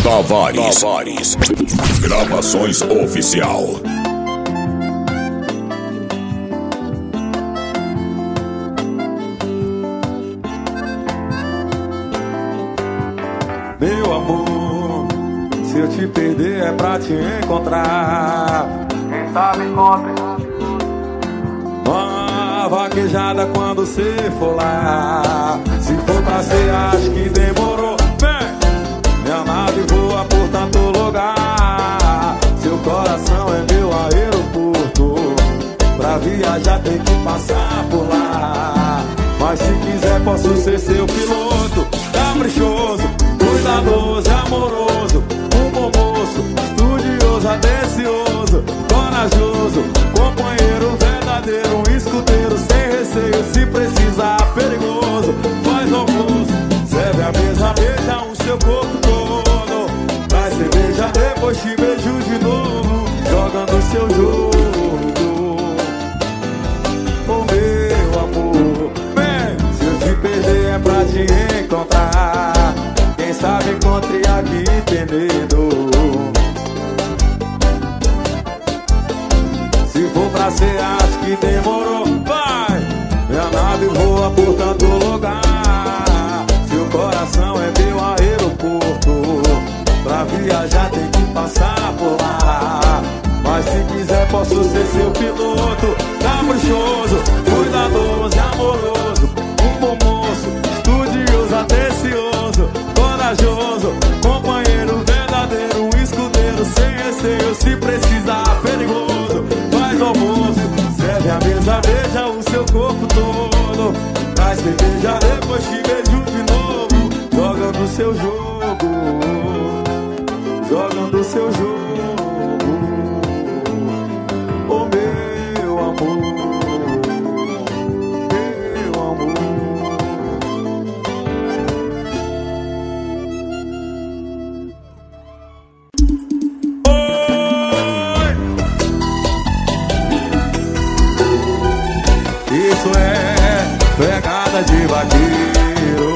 Tavares. Gravações Oficial. Meu amor, se eu te perder é pra te encontrar. Quem sabe encontre uma vaquejada quando cê for lá. Se for pra ser, acho que demorou. Vem! Minha nave voa por tanto lugar. Seu coração é meu aeroporto. Pra viajar tem que passar por lá. Mas se quiser posso ser seu piloto. Caprichoso, cuidadoso e amoroso. Um bom moço, estudioso, atencioso, corajoso, companheiro verdadeiro, um escudeiro sem receio, se precisar, perigoso. Faz almoço, serve a mesa, beija o seu corpo todo. Traz cerveja, depois te beijo de novo, jogando seu jogo. Oh meu amor, vem, se eu te perder é pra te encontrar. Quem sabe encontre aqui Penedo. Se for pra ser, acho que demorou. Vai! Minha nave voa por tanto lugar. Seu coração é meu aeroporto. Pra viajar tem que passar por lá. Mas se quiser posso ser seu piloto. Caprichoso, cuidadoso e amoroso. Um bom moço, estudioso, atencioso, corajoso, companheiro verdadeiro, um escudeiro sem receio, se precisar, perigoso. Faz almoço, serve a mesa, beija o seu corpo todo. Traz cerveja, depois te beijo de novo, jogando seu jogo, jogando seu jogo. Oh meu amor, meu amor. Isso é pegada de vaqueiro.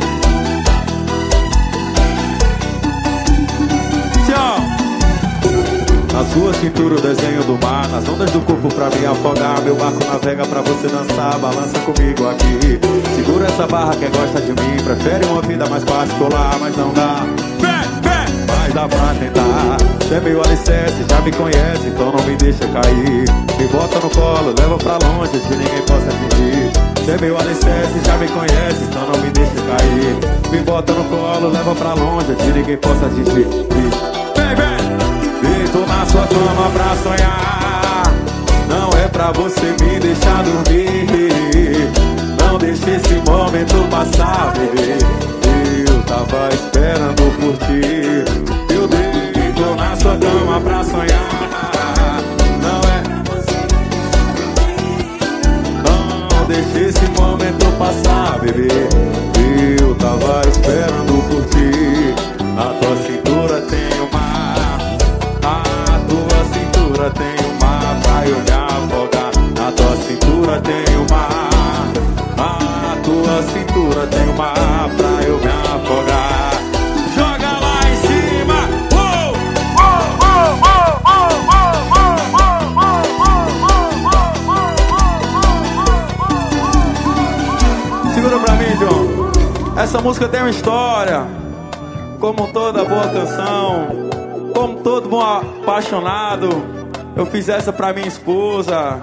Tchau. Na sua cintura o desenho do mar, nas ondas do corpo pra me afogar. Meu barco navega pra você dançar, balança comigo aqui. Segura essa barra que gosta de mim. Prefere uma vida mais particular, mas não dá. Mas dá pra tentar. Você é meu alicerce, já me conhece, então não me deixa cair. Me bota no colo, leva pra longe, que ninguém possa atingir. Você é meu alicerce, já me conhece, então não me deixa cair. Me bota no colo, leva pra longe, que ninguém possa atingir. Vem, vem! Deito na sua cama pra sonhar. Não é pra você me deixar dormir. Não deixe esse momento passar, bebê. Eu tava esperando por ti. Eu deito na sua cama pra sonhar. Não é pra você não deixe esse momento passar, bebê. Eu tava esperando por ti. A tua cintura tem um mar. A tua cintura tem um mar pra eu me afogar. A tua cintura tem um mar. A tua cintura tem um mar pra eu me afogar. Joga lá em cima. Segura pra mim, John. Essa música tem uma história. Como toda boa canção, como todo bom apaixonado, eu fiz essa pra minha esposa.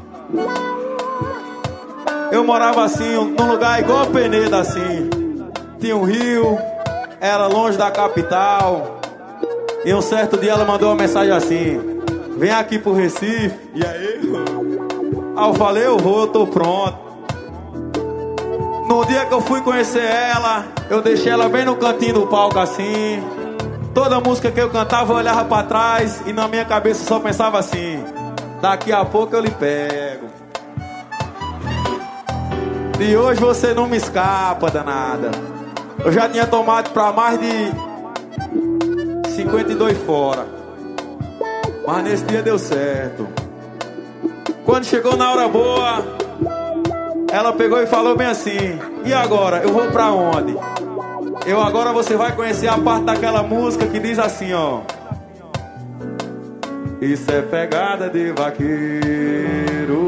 Eu morava assim, num lugar igual Penedo assim. Tinha um rio, era longe da capital. E um certo dia ela mandou uma mensagem assim: vem aqui pro Recife. E aí? Aí eu falei, eu vou, eu tô pronto. No dia que eu fui conhecer ela, eu deixei ela bem no cantinho do palco assim. Toda música que eu cantava eu olhava pra trás e na minha cabeça só pensava assim: daqui a pouco eu lhe pego. E hoje você não me escapa, danada. Eu já tinha tomado pra mais de 52 fora, mas nesse dia deu certo. Quando chegou na hora boa, ela pegou e falou bem assim: e agora, eu vou pra onde? Agora você vai conhecer a parte daquela música que diz assim, ó. Isso é pegada de vaqueiro.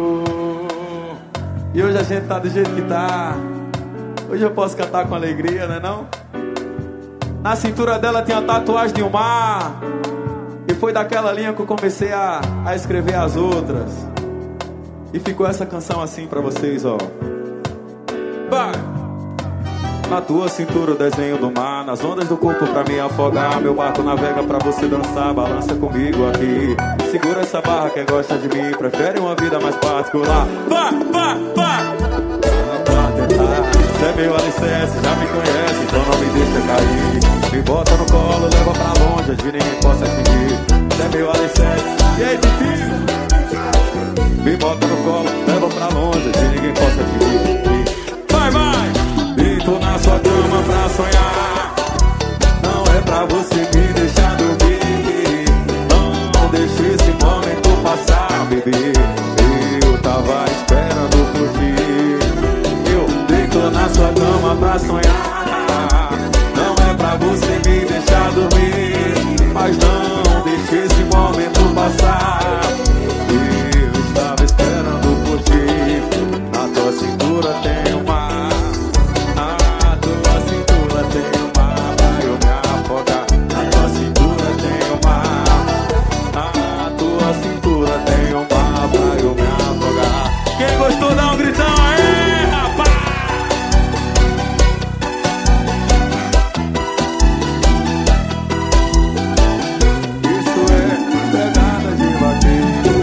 E hoje a gente tá do jeito que tá. Hoje eu posso cantar com alegria, né não? Na cintura dela tinha a tatuagem de um mar. E foi daquela linha que eu comecei a escrever as outras. E ficou essa canção assim pra vocês, ó. Vai! Na tua cintura o desenho do mar, nas ondas do corpo pra me afogar. Meu barco navega pra você dançar, balança comigo aqui. Segura essa barra que gosta de mim, prefere uma vida mais particular. Vai, vai, vai! Pra tentar, você é meu alicerce, já me conhece, então não me deixa cair. Me bota no colo, leva pra longe, onde ninguém possa atingir. Você é meu alicerce, e aí, Titi? Me bota no colo, leva pra longe, onde ninguém possa atingir. Vai, vai! Tô na sua cama pra sonhar. Não é pra você me deixar dormir. Não deixe esse momento passar, bebê. Eu tava esperando por ti. Eu deito na sua cama pra sonhar. Não é pra você me deixar dormir. Mas não deixe esse momento passar. Eu estava esperando por ti. Na tua cintura tem uma. Quem gostou dá um gritão aí, rapaz! Isso é pegada de vaqueiro.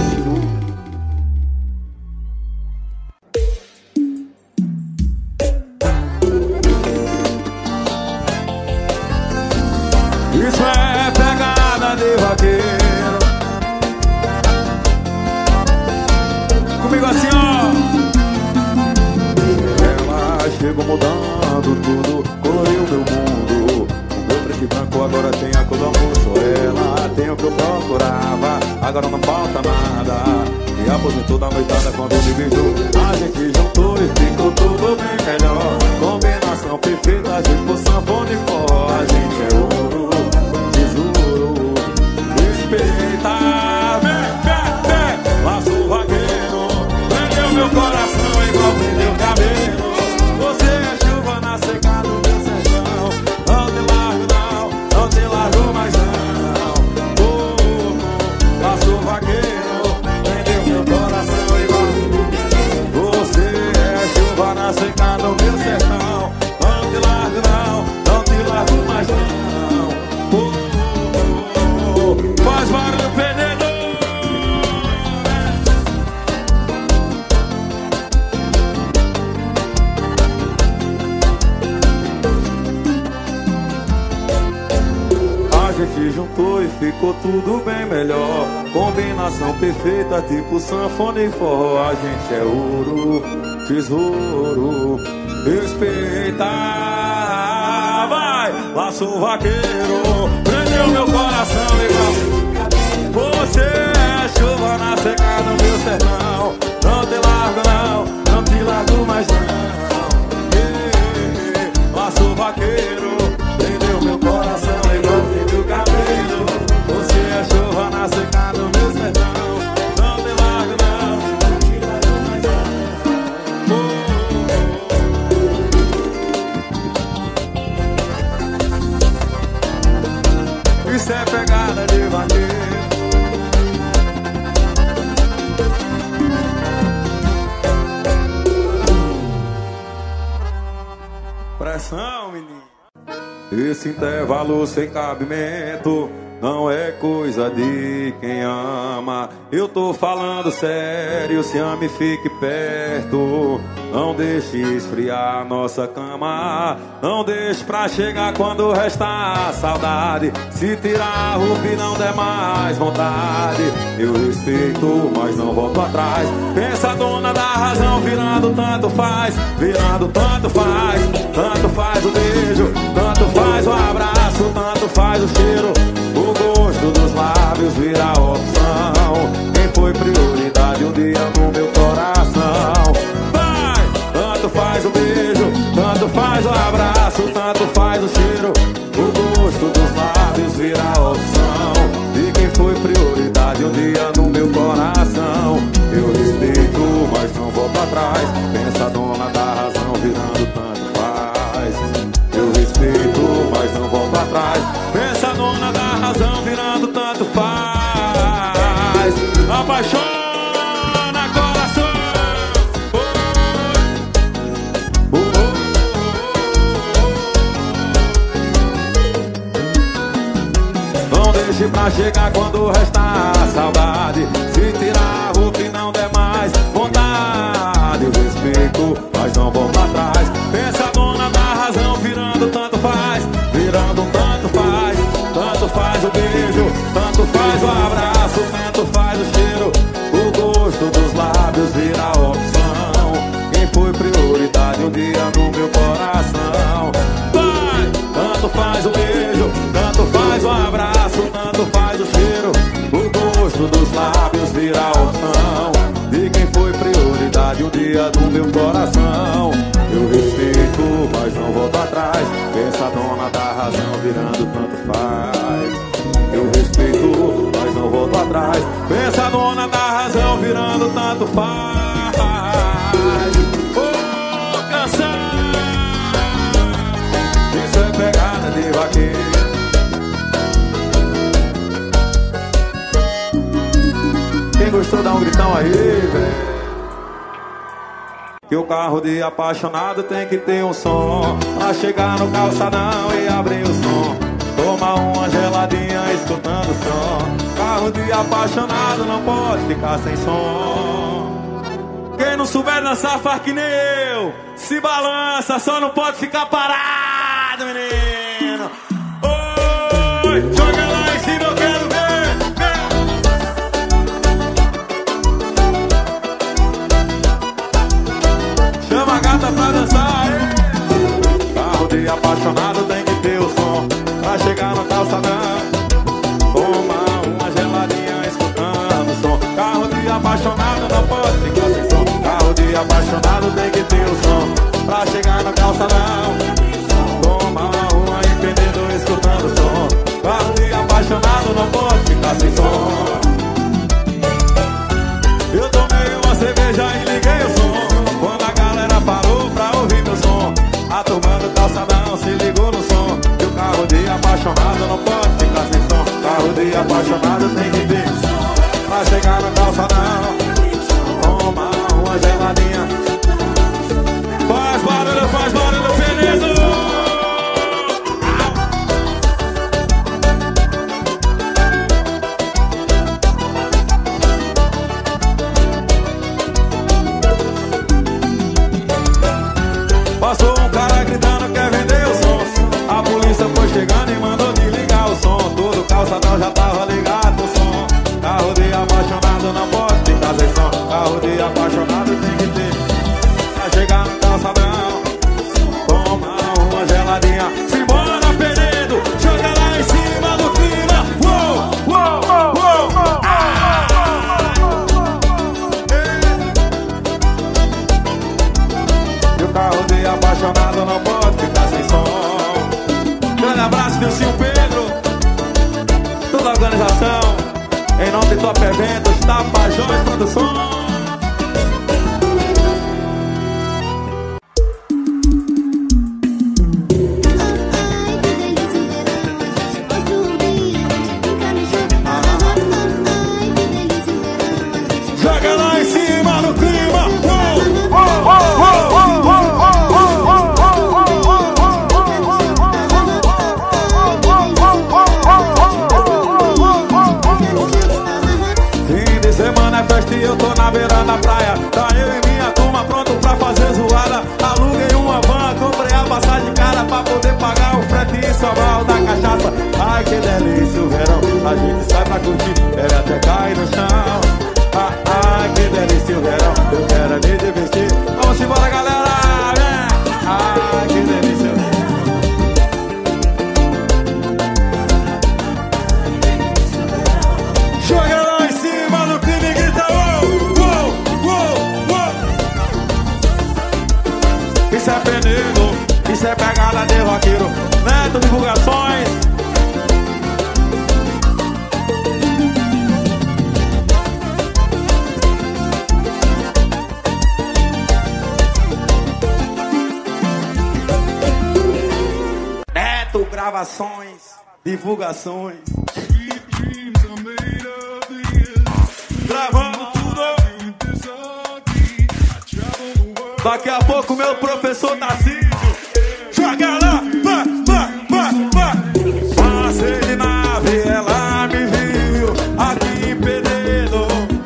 Isso é pegada de vaqueiro. Comigo assim, ó. Ela chegou mudando tudo, coloriu meu mundo. O meu preto e branco agora tem a cor do almoço. Ela tem o que eu procurava, agora não falta nada. E aposentou da noitada quando me beijou. A gente juntou e ficou tudo bem melhor. Combinação perfeita, a gente por sanfona e forró. A gente é ouro, tesouro. Respeita, laço vaqueiro. Meu coração é igual prendeu cabelo. Você é chuva na seca do meu sertão. Não te largo não, não te largo mais não. Laço vaqueiro, prendeu meu coração igual. Você é chuva na seca do meu sertão. Não te largo não, não te largo mais não. Faz barulho, perdedor. A gente juntou e ficou tudo bem melhor. Combinação perfeita, tipo sanfona e forró. A gente é ouro, tesouro. Respeita, vai, laço vaqueiro. Prendeu meu coração igual. Você é chuva na seca do meu sertão. Não te largo não, não te largo mais não. Laço vaqueiro, prendeu meu coração igual prendeu o cabelo. Você é chuva na seca do meu sertão. Não te largo não, não te largo mais não. Isso é pegada de vaqueiro. Pressão, menino. Esse intervalo sem cabimento não é coisa de quem ama. Eu tô falando sério, se ama e fique perto. Não deixe esfriar nossa cama. Não deixe pra chegar quando restar a saudade. Se tirar a roupa e não der mais vontade. Eu respeito, mas não volto atrás. Pensa dona da razão, virando tanto faz. Virando tanto faz. Tanto faz o beijo, tanto faz o abraço, tanto faz o cheiro. O gosto dos lábios vira opção. Quem foi prioridade um dia no meu coração. Vai! Tanto faz o beijo, tanto faz o abraço, tanto um dia no meu coração. Eu respeito, mas não volto atrás. Pensa dona da razão, virando tanto faz. Eu respeito, mas não volto atrás. Pensa dona da razão, virando tanto faz. Apaixona coração. Não deixe pra chegar quando restar a saudade. Se tirar a roupa e não der mais vontade. Eu respeito, mas não volto atrás. Pensa dona da razão, virando tanto faz. Virando tanto faz. Tanto faz o beijo, tanto faz o abraço, tanto faz o cheiro. O gosto dos lábios vira a opção. Quem foi prioridade um dia no meu coração. Vai! Tanto faz o beijo, tanto faz o abraço, tanto faz o cheiro. O gosto dos lábios vira a opção de quem foi prioridade um dia no meu coração. Eu respeito, mas não volto atrás. Pensa dona da razão, virando tanto faz. Eu respeito, mas não volto atrás. Pensa dona da razão, virando tanto faz. Oh, canção. Isso é pegada de vaqueiro. Quem gostou dá um gritão aí, velho. Que o carro de apaixonado tem que ter um som pra chegar no calçadão e abrir o som. Toma uma geladinha escutando o som. Carro de apaixonado não pode ficar sem som. Quem não souber dançar faz que nem eu. Se balança, só não pode ficar parado, menino. Oi, joga lá em cima, eu quero ver. Chama a gata pra dançar, hein? Carro de apaixonado tem que ter o som pra chegar no calçadão. Toma uma geladinha escutando o som. Carro de apaixonado não pode ficar sem som. Carro de apaixonado tem que ter o som pra chegar no calçadão. Toma uma empreendedor escutando o som. Carro de apaixonado não pode ficar sem som. Eu tomei uma cerveja e liguei o som. Quando a galera parou pra ouvir meu som, a turma do calçadão se ligou no som. E o carro de apaixonado não pode ficar sem som. Carro de apaixonado tem que ter pra chegar no calçadão. Toma uma geladinha. Faz barulho, Penedo. Passou um cara gritando quer vender o som. A polícia foi chegando e mandou desligar o som. Todo calçadão já tava ligado no som. Carro de apaixonado não pode ficar sem som. Carro de apaixonado tem que ter pra chegar no calçadão. Toma uma geladinha. Simbora, Penedo, joga lá em cima do clima. Uou, uou, uou, uou. E o carro de apaixonado não pode ficar sem som. Grande abraço, Nilcinho Pedro. Toda a organização, em nome de Top Eventos, Tapajós Produções. Joga lá em cima no clima. Fim de semana é festa e eu tô na beira da praia. Tá eu e minha turma pronto pra fazer zoada. Aluguei uma van, comprei a passagem cara pra poder pagar o frete e sobrar o da cachaça. Ai que delícia o verão, a gente sai pra curtir, bebe até cair no chão. Ai que delícia o verão, eu quero me divertir. Vamos embora galera, né? Ai que delícia o verão. Joga lá em cima no clima e grita uou, uou, uou, uou. Isso é Penedo, isso é pegada de vaqueiro. Neto Divulgações. Neto Gravações, divulgações. Gravando tudo. Daqui a pouco meu professor Tarcísio joga lá, vai. Passei de nave, ela me viu aqui em Pedreiro.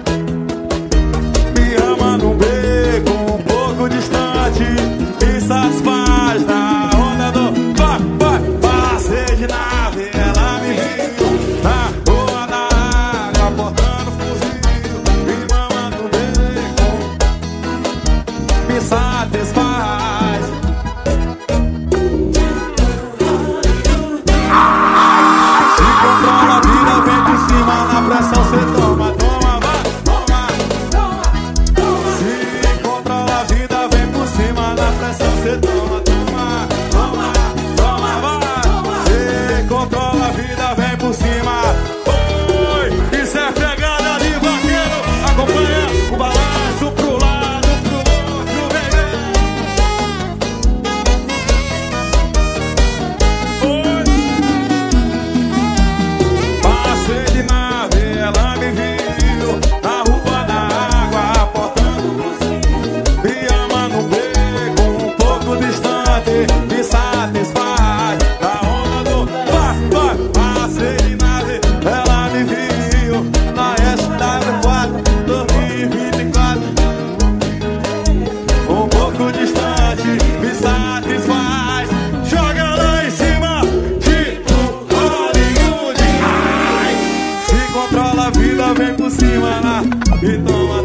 Me ama num beco um pouco distante, me satisfaz na onda do vai. Passei de nave, ela me viu na rua da água, portando fuzil. Me ama num beco, me satisfaz. Se controla a vida, vem de cima, na pressão cê toma, vai, toma. Se controla a vida, vem por cima, na pressão cê toma, vai. Se controla a vida, vem por cima. Oi, isso é pegada de vaqueiro. Acompanha o balanço pro lado, pro outro, bebê. Oi. Passei de nave, ela me viu na rua da água, portando me ama no beco um pouco distante, me satisfaz da onda do vai. Passei de nave, ela me viu na SW4 2024, um pouco distante, me satisfaz. Joga lá em cima, tipo Hollywood. Se controla a vida, vem por cima lá e toma.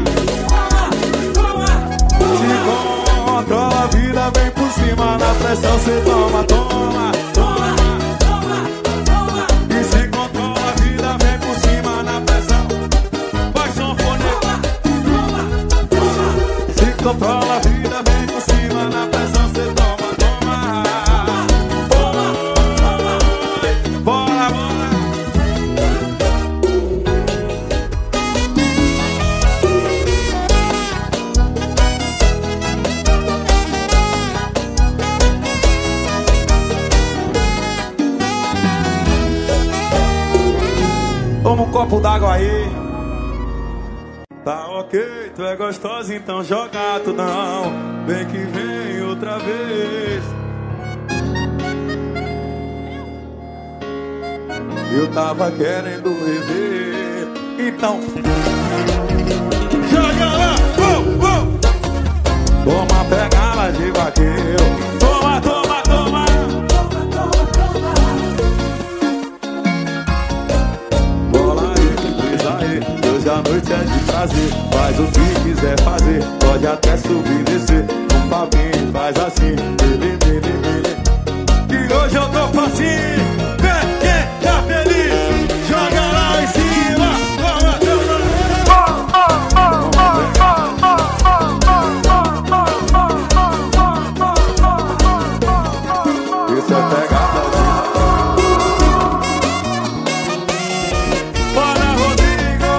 Se controla a vida, vem por cima, na pressão cê toma. E se controla a vida, vem por cima, na pressão. Vai sanfoneiro. Se controla a vida, vem por cima, na pressão cê toma. Bora. Toma um copo d'água aí. Tá ok, tu é gostosa, então joga tudão. Vem que vem outra vez. Eu tava querendo rever, então joga lá, Toma, pega ela de vaqueiro. Toma. Bola aí, brisa aí. Hoje a noite é de prazer. Faz o que quiser fazer. Pode até subir e descer. Um papinho faz assim. Que hoje eu tô facinho. Vem, quem tá feliz? Joga lá em cima. Isso é pegada de bora, Rodrigo.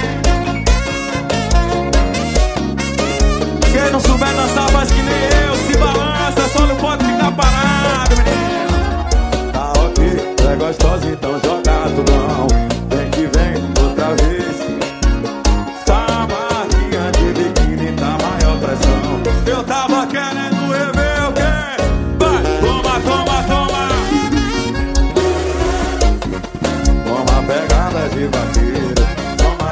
Quem não souber dançar faz que nem eu. Se balança, só não pode ficar parado, menino. Tá ok, tu é gostosa, então joga tudão. Vem que vem outra vez. Tá marquinha de biquíni, tá maior pressão. Eu tava querendo rever o quê? Vai, toma. Toma a pegada de vaqueiro. Toma.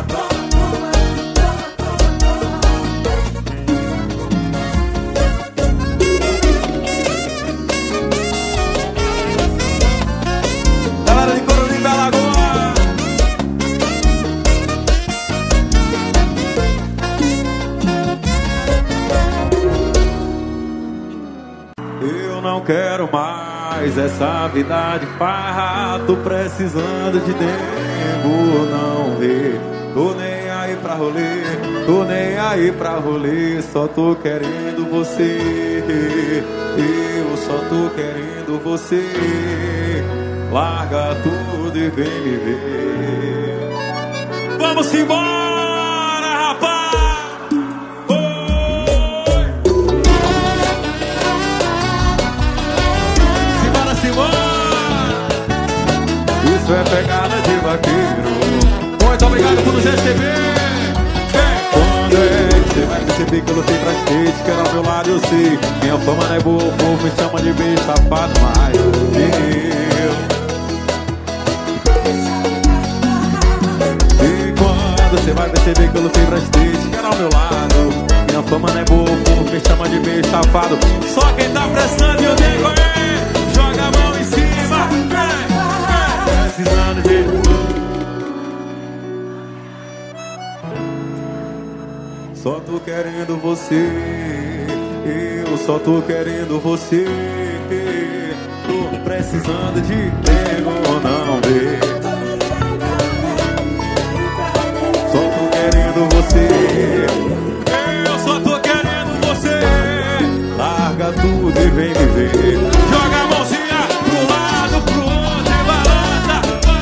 Galera de Corujinho da Lagoa. Eu não quero mais essa vida de farra. Tô precisando de tempo, não vê. Tô nem aí pra rolê, só tô querendo você. Eu só tô querendo você. Larga tudo e vem me ver. Vamos embora, rapaz! Oi! Simbora! Isso é pegada de vaqueiro. Muito obrigado por nos receber. Quando é que você vai perceber que eu lutei pra stage? Que era ao meu lado, eu sei. Minha fama não é boa, o povo me chama de beijo safado, mas E quando você vai perceber que eu lutei pra stage? Que era ao meu lado. Minha fama não é boa, o povo me chama de beijo safado. Só quem tá prestando e o nego joga a mão em cima. Precisando de... Só tô querendo você, eu só tô querendo você. Tô precisando de nego, não vê. Só tô querendo você, eu só tô querendo você. Larga tudo e vem me ver. Joga a mãozinha pro lado, pro outro e balança.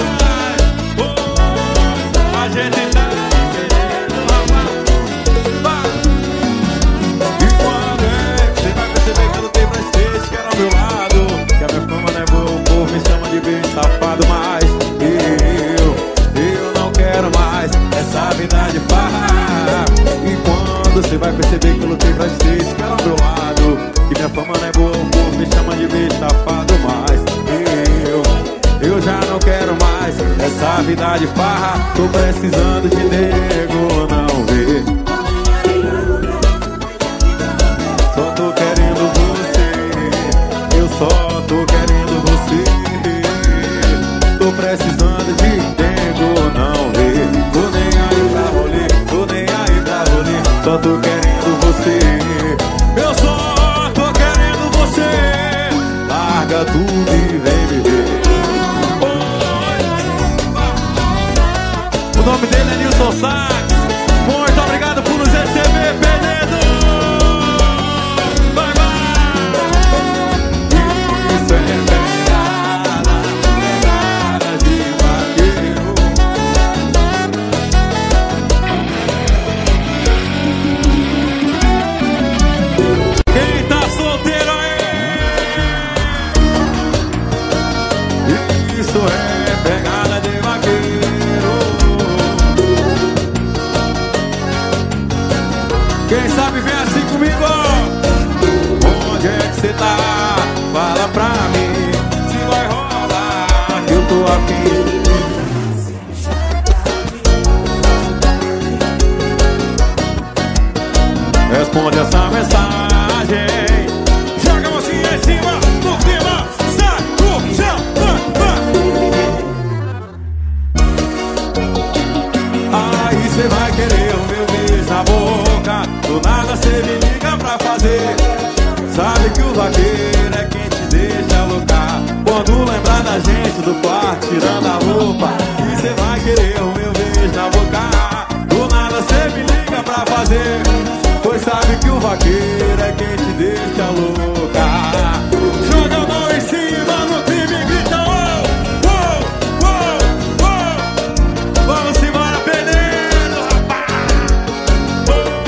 Vai, a gente tá... Safado, mas eu não quero mais essa vida de farra. E quando você vai perceber que eu lutei pra stage, que era ao meu lado, que minha fama não é boa, o povo me chama de beijo safado, mas eu já não quero mais essa vida de farra. Tô precisando de nego, não vê. Só tô querendo você, eu só tô querendo você. Tô precisando de nego, não vê. Tô nem aí pra rolê, tô nem aí pra rolê. Só tô querendo você, eu só tô querendo você. Larga tudo e vem me ver. O nome dele é Nilson Sax. Muito obrigado por nos receber, Penedo. Vai, vai. Isso é pegada de vaqueiro. Quem sabe vem assim comigo. Onde é que cê tá? Fala pra mim se vai rolar, que eu tô afim. Responde essa mensagem. Joga a mãozinha em cima, no clima, sai do chão. Aí cê vai querer o meu beijo na boca. Do nada cê me liga pra fazer. Sabe que o vaqueiro é quem te deixa louca. Quando lembrar da gente do quarto tirando a roupa. E cê vai querer o meu beijo na boca. Do nada cê me liga pra fazer. Pois sabe que o vaqueiro é quem te deixa louca. Joga a mão em cima no time e grita oh, oh, oh, oh. Vamos embora, Penedo, rapaz.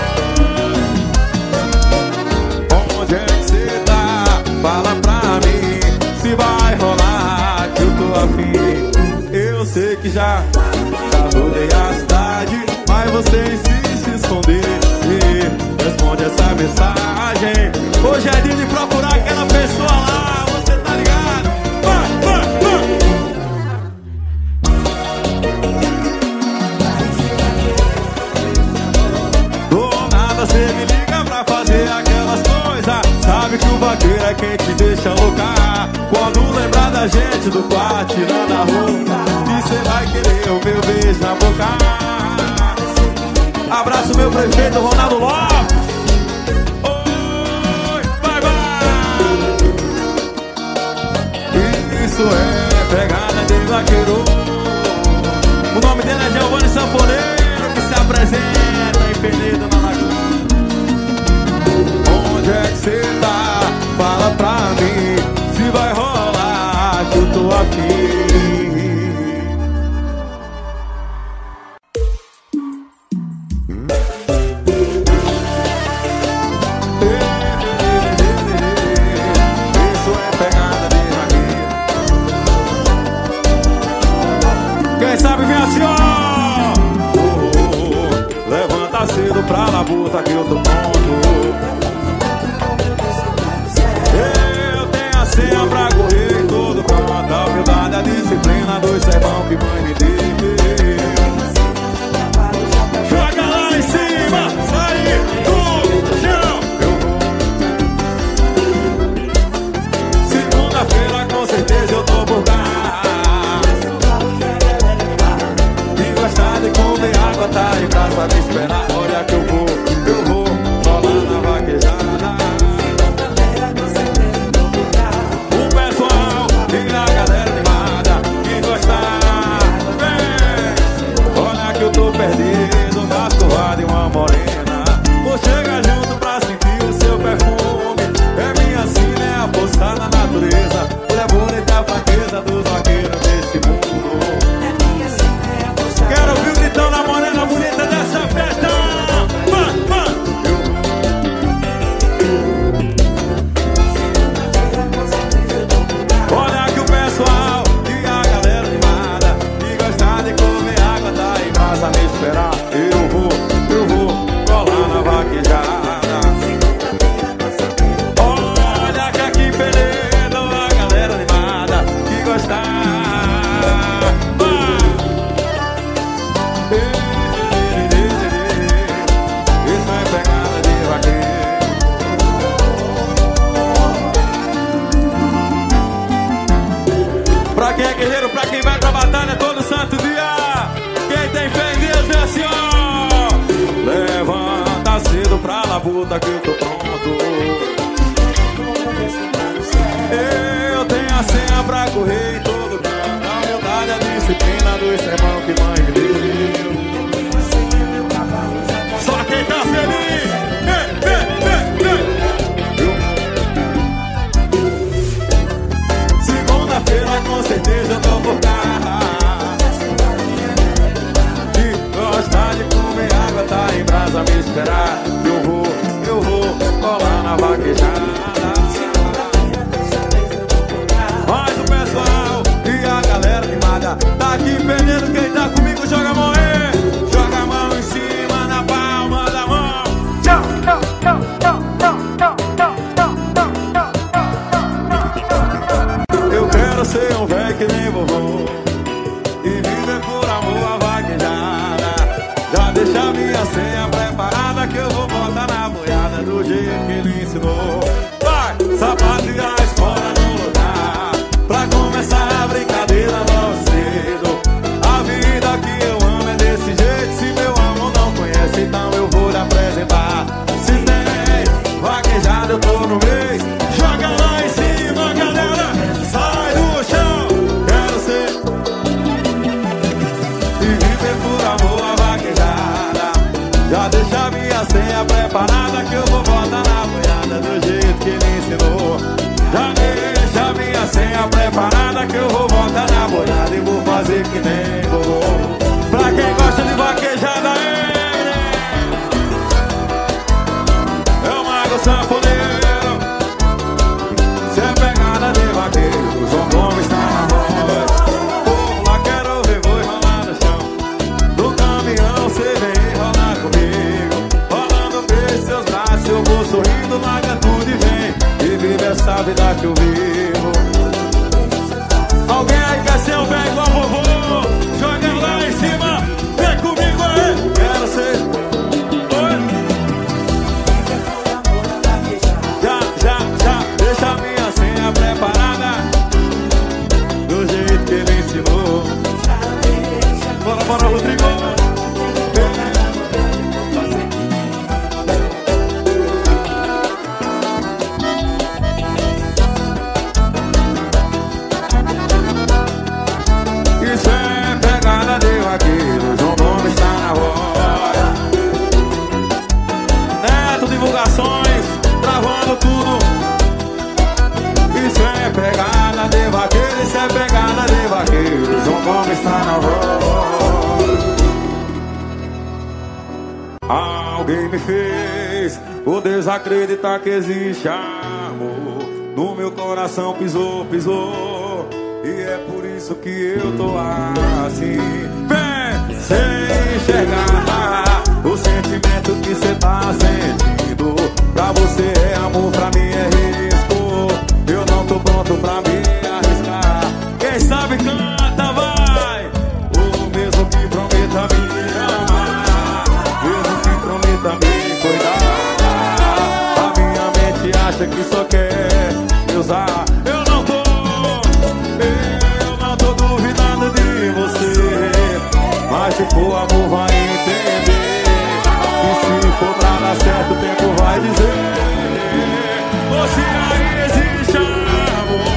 Oh. Onde é que cê tá? Fala pra mim se vai rolar, que eu tô afim. Eu sei que já rodei a cidade, mas você insiste em esconder. Responde essa mensagem. Hoje é dia de procurar aquela pessoa lá. Você tá ligado? Vai, vai, vai. Do nada cê me liga pra fazer aquelas coisas. Sabe que o vaqueiro é quem te deixa louca. Quando lembrar da gente do quarto tirando a roupa. E cê vai querer o meu beijo na boca. Abraço meu prefeito Ronaldo Lopes. Oi, vai, vai. Isso é pegada de vaqueiro. O nome dele é Giovanni Sanfoneiro, que se apresenta em Penedo na Lagoa. Onde é que cê tá? Fala pra mim se vai rolar, que eu tô afim. pra labuta que eu tô pronto. Eu tenho a senha pra correr em todo canto. A humildade, a disciplina do sermão que mãe me deu. Joga lá em cima, sai do chão. Segunda-feira com certeza eu tô por cá. E gostar de comer água, tá em casa pra me esperar. Olha que eu vou rolar na vaquejada. O pessoal e a galera animada que gostar, vem. Olha que eu tô perdido nas curvas de uma morena. Vou chegar junto pra sentir o seu perfume. É minha sina, é a força da natureza. Mulher bonita, a fraqueza dos vaqueiros desse mundo. Quero ouvir o gritão da morena bonita dessa festa. Olha que o pessoal e a galera animada que gostar de comer água tá em casa a me esperar. Eu vou colar na vaquejada. Olha que aqui Penedo, a galera animada que gostar. Isso é pegada de vaqueiro. Pra quem é guerreiro, pra quem vai pra batalha todo santo dia. Quem tem fé em Deus é assim, ó. Levanta cedo pra labuta que eu tô pronto. Eu tenho a senha pra correr em todo canto. A humildade, a disciplina do sermão que mãe me deu. Só quem tá feliz. Segunda-feira com certeza eu tô por cá. E gostar de comer água, tá em brasa a me esperar. Eu vou colar na vaquejada. Mas o pessoal e a galera animada tá aqui perdendo. Quem tá comigo joga a mão aí. Joga a mão em cima na palma da mão. Eu quero ser um velho que nem vovô e viver por amor a vaquejada. Já deixa minha senha preparada que eu vou botar na boiada do jeito que ele ensinou. Vai, sapato e a escola no lugar pra começar a brincadeira logo cedo. A vida que eu amo é desse jeito. Se meu amor não conhece, então eu vou lhe apresentar. Se tem vaquejada, eu tô no meio. Joga lá em cima, galera. Sai do chão. Quero ser e viver por amor a vaquejada. Já deixa minha senha preparada que eu vou botar na boiada do jeito que ele ensinou. Já deixa minha senha preparada que eu vou botar na boiada e vou fazer que nem vovô. Pra quem gosta de vaquejada, é o Mago Sanfoneiro. Se é pegada de vaqueiro, João Gomes tá na voz. Povo lá quero ver boi rolar no chão. No caminhão cê vem rolar comigo. Rolando beijo seus braços, eu vou sorrindo, larga tudo e vem. E vive essa vida que eu vivo. Alguém aí quer ser um velho igual vovô? Joga lá em cima, vem comigo aí. Quero ser. Oi. Já, deixa a minha senha preparada do jeito que ele ensinou. Bora, Rodrigo. Isso é pegada de vaqueiro, João Gomes está na roda. Neto Divulgações, travando tudo. Isso é pegada de vaqueiro, isso é pegada de vaqueiro, João Gomes está na roda. Alguém me fez o desacreditar que existe amor. No meu coração pisou. E é por isso que eu tô assim. Vem sem enxergar o sentimento que for amor vai entender. E se for pra dar certo o tempo vai dizer. Ou se aí existe amor,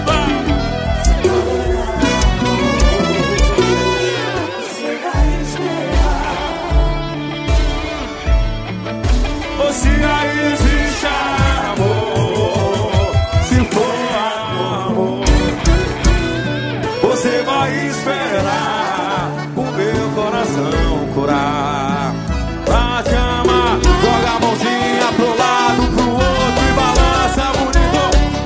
você vai esperar. Ou se aí existe amor, se for amor, você vai esperar o meu coração curar. Pra te amar, joga a mãozinha pro lado, pro outro e balança bonito.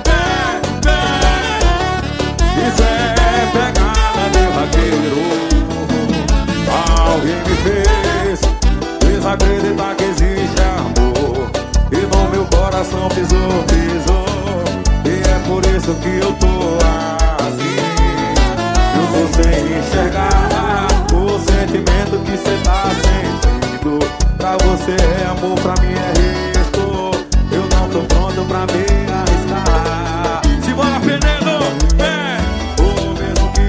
Isso é pegada de vaqueiro. Alguém me fez acreditar que existe amor, e no meu coração pisou, pisou. E é por isso que eu tô assim. Eu tô sem enxergar o sentimento que cê tá sentindo. Pra você é amor, pra mim é risco. Eu não tô pronto pra me arriscar. Se bora perdendo, o mesmo que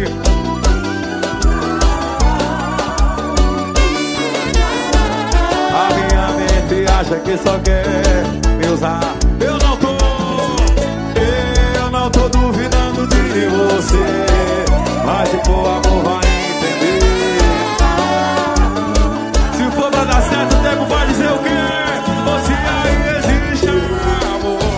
a minha mente acha que só quer me usar. Eu não tô duvidando de você, mas se for amor vai entender. Se for pra dar certo o tempo vai dizer o quê? Ou se aí existe amor,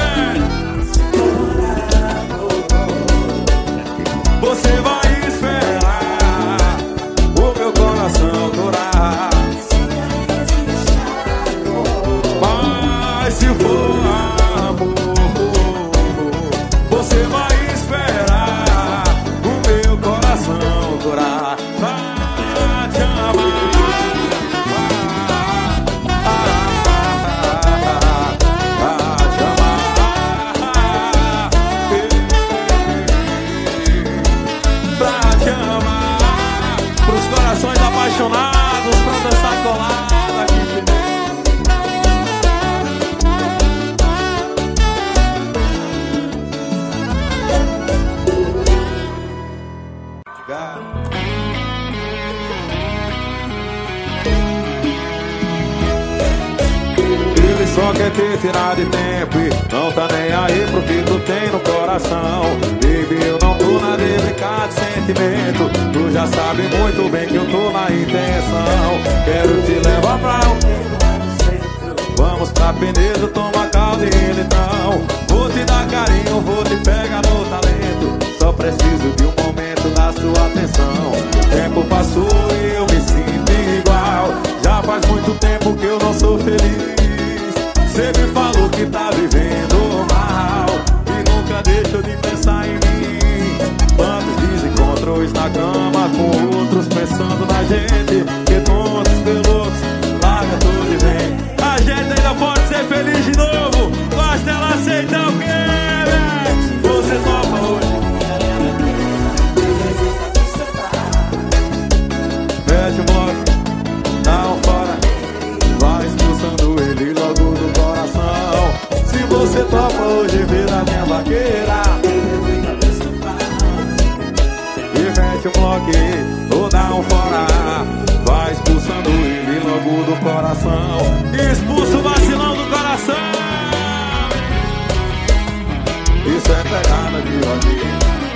você vai esperar o meu coração durar. Mas se for amor, você vai esperar o meu coração durar. Pra te amar, pra te amar, pra te amar. Pros corações apaixonados, pra dançar colado aqui. Ele só quer te tirar de tempo e não tá nem aí pro que tu tem no coração. Baby, eu não tô na de brincar de sentimento. Tu já sabe muito bem que eu tô na intenção. Quero te levar pra vamos pra Penedo, toma caldo e então. Vou te dar carinho, vou te pegar no talento. Só preciso de um momento da sua atenção. O tempo passou e eu me sinto igual. Já faz muito tempo que eu não sou feliz. Cê me falou que tá vivendo mal e nunca deixou de pensar em mim. Quantos desencontros na cama com outros pensando na gente. Que tontos, peloucos, larga tudo e vem. A gente ainda pode ser feliz de novo. Basta ela aceitar o que é. Você topa hoje. Mete o bloco, dá um fora, vai expulsando ele logo do coração. Se você topa hoje, vira minha vaqueira e mete o bloco, ou dá um fora, vai expulsando ele logo do coração. Expulsa o vacilão do coração. Isso é pegada de vaqueira.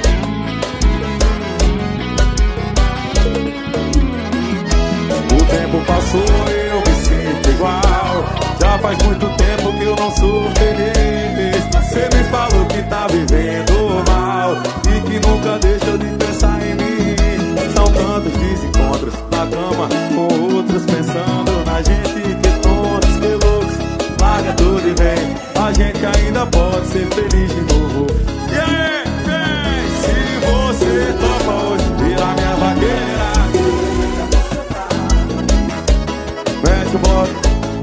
O tempo passou e eu me sinto igual. Já faz muito tempo que eu não sou feliz. Cê me falou que tá vivendo mal e que nunca deixou de pensar em mim. São tantos desencontros na cama com outros pensando na gente. Que tontos, que loucos, larga tudo e vem. A gente ainda pode ser feliz de novo. E aí, vem, se você topa hoje, vira minha vaqueira. Mete o bloco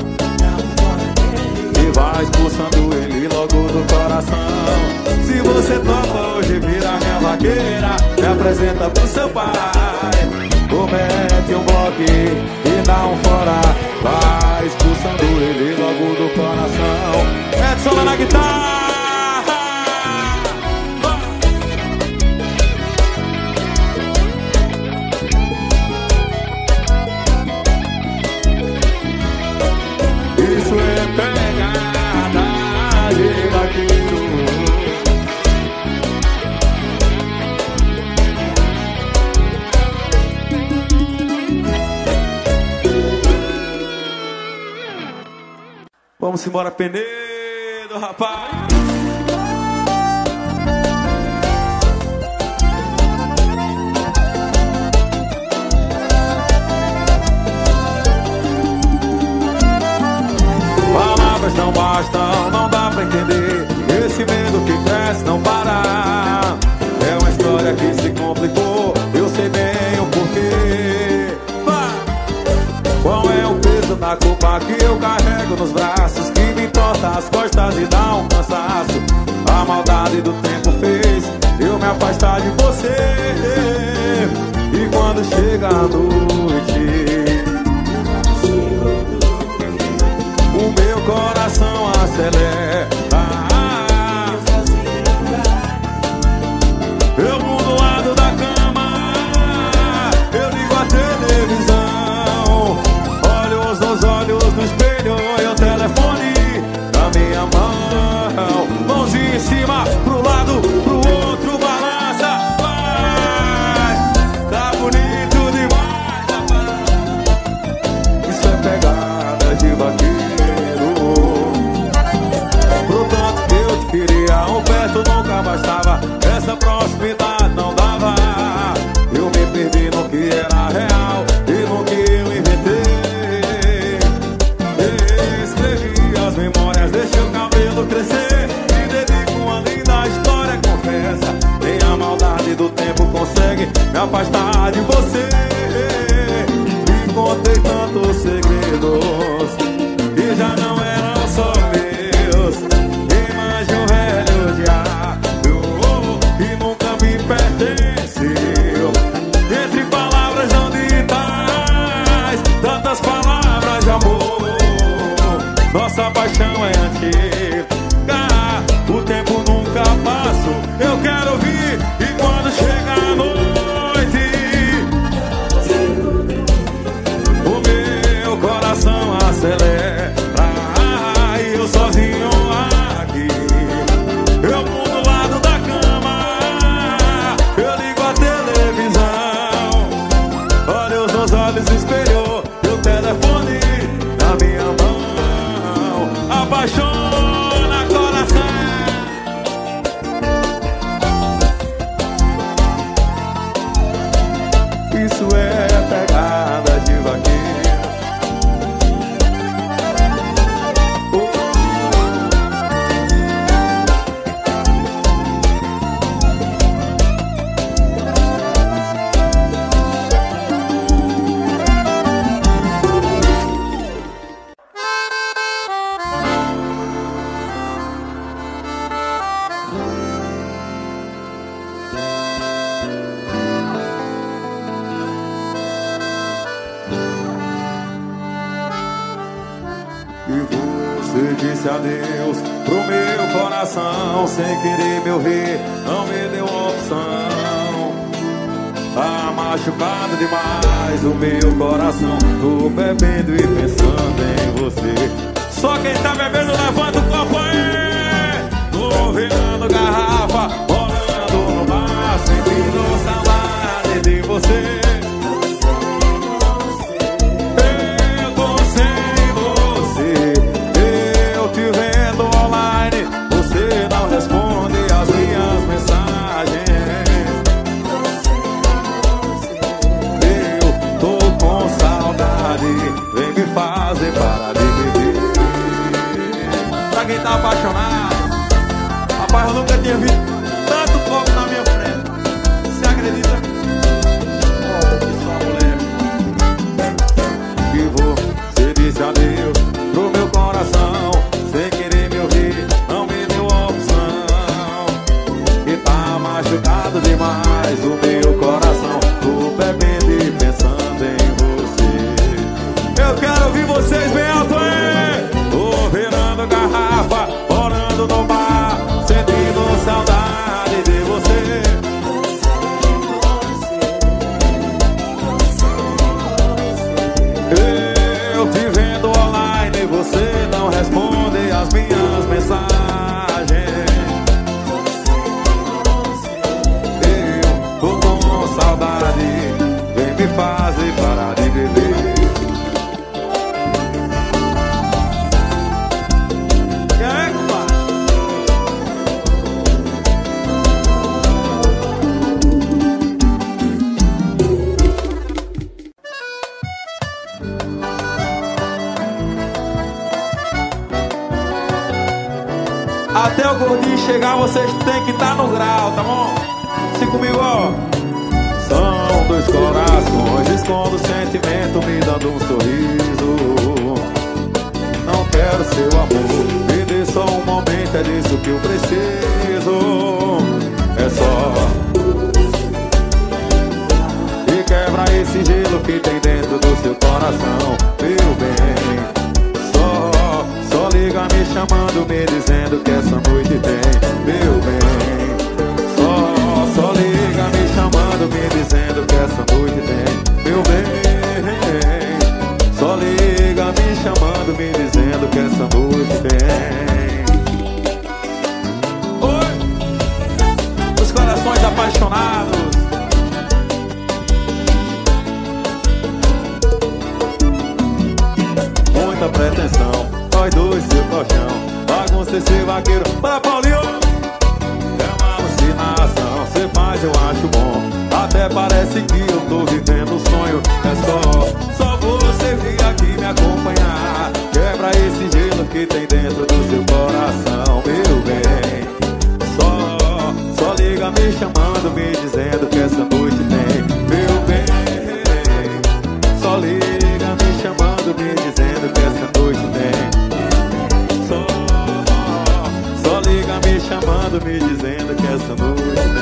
e vai expulsando ele logo do coração. Se você topa hoje, vira minha vaqueira. Me apresenta pro seu pai. Ou mete um bloco e dá um fora. Vai expulsando ele logo do coração. Edson lá na guitarra. Vamos embora, Penedo, rapaz. Palavras não bastam, não dá pra entender. Esse medo que cresce não para. É uma história que se complicou, eu sei bem o porquê. Qual é o peso da culpa que eu carrego nos braços, que me entorta as costas e dá um cansaço? A maldade do tempo fez eu me afastar de você. E quando chega a noite, o meu coração acelera. Eu vou do lado da cama, eu ligo a televisão, olho nos olhos no espelho e o telefone na minha mão. Mãozinha em cima, pro lado, pro outro, balança, vai. Tá bonito demais, rapaz. Isso é pegada de vaqueiro. Pro tanto que eu te queria, um perto nunca bastava. Essa proximidade não dava. Eu me perdi no que era real e no que eu inventei. Escrevi as memórias, deixei o cabelo crescer. Me dedico uma linda história, confessa. Nem a maldade do tempo consegue me afastar de você. Me contei tantos segredos que já não eram só meus. Imagem um velho diário que nunca me pertenceu. Entre palavras não ditas, tantas palavras de amor. Nossa paixão é antiga, o tempo nunca passou. Eu quero ouvir e quando chega a noite, o meu coração acelera. E eu sozinho aqui, eu vou do lado da cama, eu ligo a televisão, olhos nos olhos, espelho e o telefone na minha mão. Apaixona coração. Isso é pegada de vaqueiro. E você disse adeus pro meu coração, sem querer me ouvir, não me deu opção. Tá machucado demais o meu coração, tô bebendo e pensando em você. Só quem tá bebendo levanta o copo aí. Tô virando garrafa, rolando no bar, sentindo saudade de você. Vem me fazer parar de beber. Pra quem tá apaixonado, rapaz, eu nunca tinha visto tanto copo na minha frente. Você acredita? Oh, sua mulher. E você disse adeus pro meu coração, sem querer me ouvir, não me deu opção. E tá machucado demais o meu coração, tô bebendo e pensando em você. Eu quero ouvir vocês bem alto, hein? Tô virando garrafa, orando no bar, sentindo saudade. Até o gordinho chegar, vocês tem que estar no grau, tá bom? Se comigo, ó. São dois corações, escondo o sentimento, me dando um sorriso. Não quero seu amor, me dê só um momento, é disso que eu preciso. É só. E quebra esse gelo que tem dentro do seu coração, meu bem. Só liga me chamando, me dizendo que essa noite tem, meu bem. Só liga me chamando, me dizendo que essa noite tem, meu bem. Só liga me chamando, me dizendo que essa noite tem. Oi! Os corações apaixonados. Muita pretensão, nós dois, seu colchão, bagunça esse vaqueiro. Bora, Paulinho! É uma alucinação, cê faz, eu acho bom. Até parece que eu tô vivendo um sonho. É só você vir aqui me acompanhar. Quebra esse gelo que tem dentro do seu coração, meu bem. Só liga me chamando, me dizendo que essa noite tem, meu bem. Só liga me chamando, me dizendo que essa noite tem. Só liga me chamando, me dizendo que essa noite tem.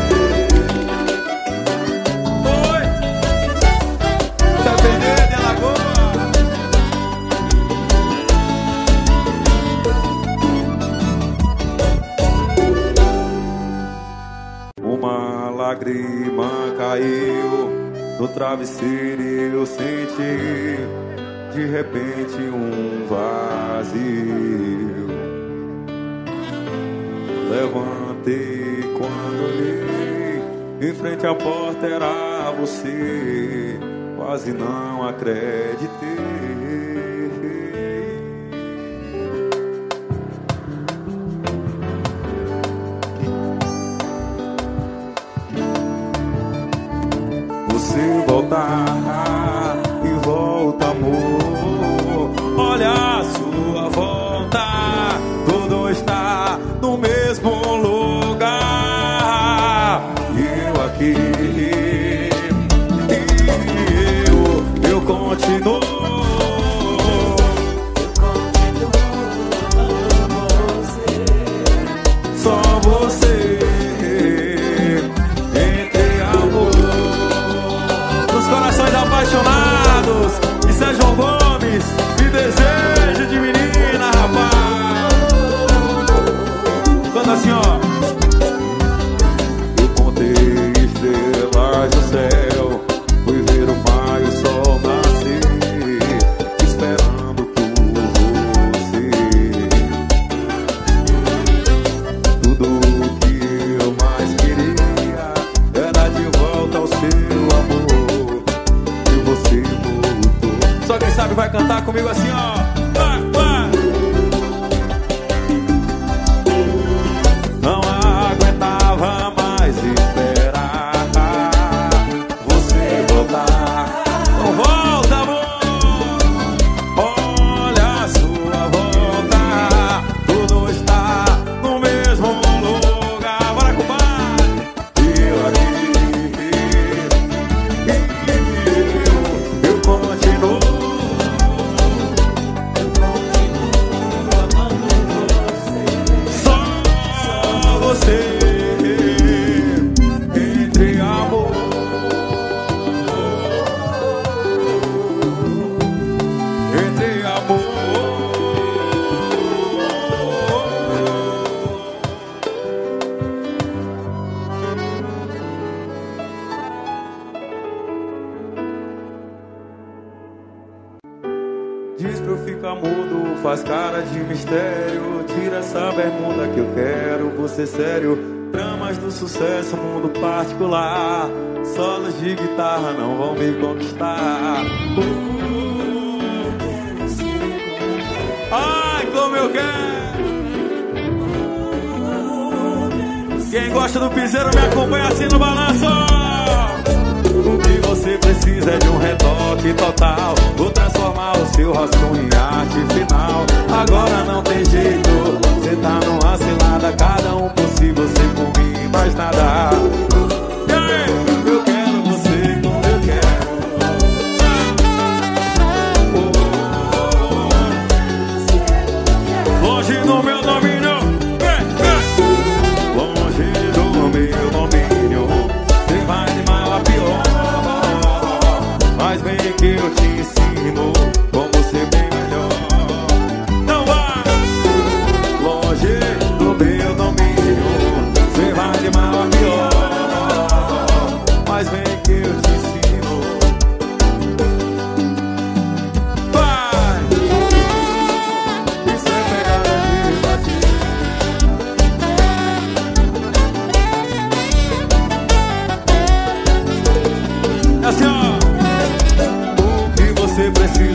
Oi! Sapeneira de Alagoas. Uma lágrima caiu no travesseiro e eu senti de repente um vazio. Levantei quando olhei, em frente à porta era você. Quase não acreditei. Você voltar e volta, amor. Olha a sua volta, tudo está no mesmo lugar. E eu aqui, e eu continuo. Só você. Corações apaixonados e Sérgio Gomes, me desejo de menina, rapaz. Quando assim, ó. Eu contei estrelas no céu, fui ver o mar e o sol nascer, esperando por você. Tudo que eu mais queria era de volta ao seu amor. Só quem sabe vai cantar comigo assim, ó. Vai, vai. Não aguentava mais esperar você voltar. Então volta, amor. Olha a sua volta, tudo está no mesmo lugar. Bora, compadre. Eu aqui, eu continuo. Entre amor, entre amor. Diz pra eu ficar mudo, faz cara de mistério. Tira essa bermuda que eu quero, você sério. Tramas do sucesso, mundo particular. Solos de guitarra não vão me conquistar. Ai, como eu quero. Quem gosta do piseiro me acompanha assim no balanço. O que você precisa é de um retoque total. Vou transformar o seu rosto em arte final. Agora não tem jeito, cê tá num acelerador.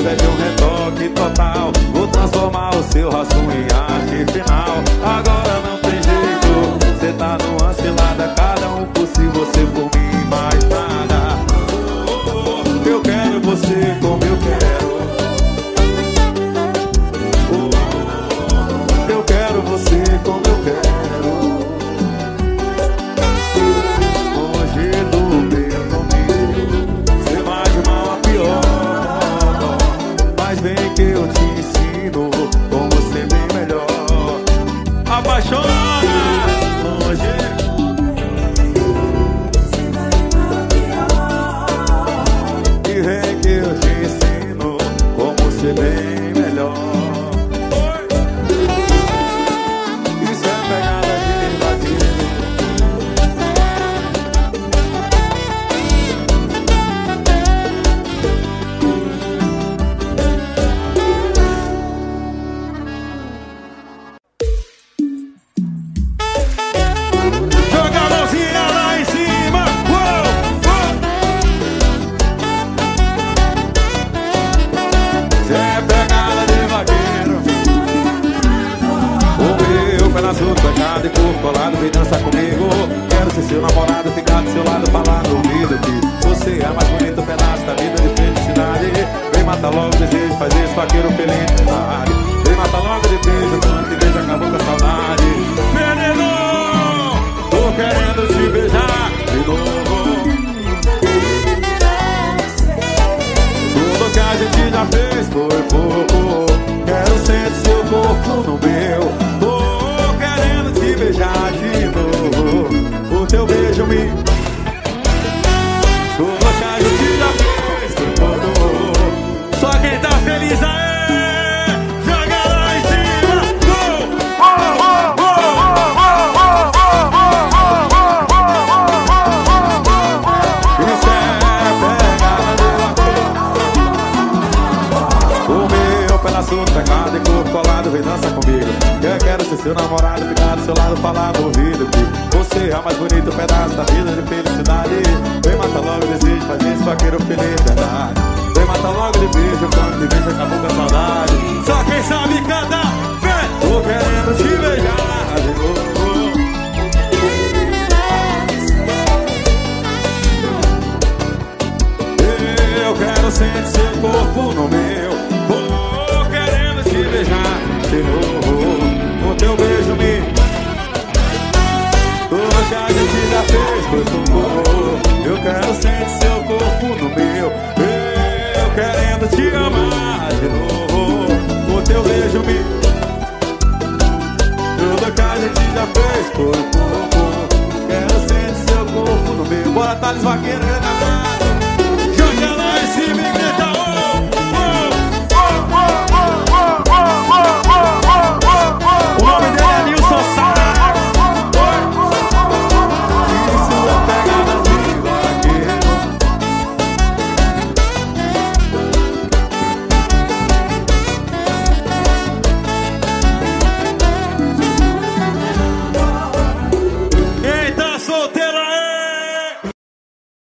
pede um retoque total. Vou transformar o seu rascunho em arte final. Agora não tem jeito, cê tá numa cilada. Cada um por si, você por mim, mais nada. Eu quero você como eu quero. Eu quero você como eu quero. Longe do mesmo meio, cê vai de mal a pior. Mas vem que eu te ensino como ser bem melhor. Apaixona, longe. E vem que eu te ensino como ser bem melhor. Isso é pegada de vaqueiro. Joga a mãozinha lá em cima. Cê é pegada de vaqueiro. O meu pedaço pegado e corpo colado, vem dançar comigo. Quero ser seu namorado, ficar do seu lado, falar no ouvido que você é mais bonito pedaço da vida de felicidade. Vem matar logo o desejo, faz esse vaqueiro feliz de verdade. Vem matar logo de beijo, quando te vejo acabou com a saudade. Veneno, tô querendo te beijar de novo. Tudo que a gente já fez foi pouco. Quero sentir seu corpo no meu. Tô querendo te beijar de novo. O teu beijo me... Tudo que a gente já fez foi pouco. Só quem tá feliz aí, joga lá em cima. Isso é pegada de vaqueiro. O meu pedaço pecado e corpo colado, vem dançar comigo. Eu quero ser seu namorado, ficar do seu lado, falar no ouvido que você é o mais bonito pedaço da vida de felicidade. Vem matar logo o desejo, faz esse vaqueiro feliz, verdade. Vem matar logo de beijo, quando te vejo acabou com a saudade. Só quem sabe cantar, vem! Tô querendo te beijar de novo. Eu quero sentir seu corpo no meu. Tô querendo te beijar de novo. O teu beijo me... Tudo que a gente já fez foi pouco. Eu quero sentir seu corpo no meu. Eu querendo te amar de novo. O teu beijo me... Tudo que a gente já fez foi pouco. Quero sentir seu corpo no meu. Bora, Thales Vaqueiro,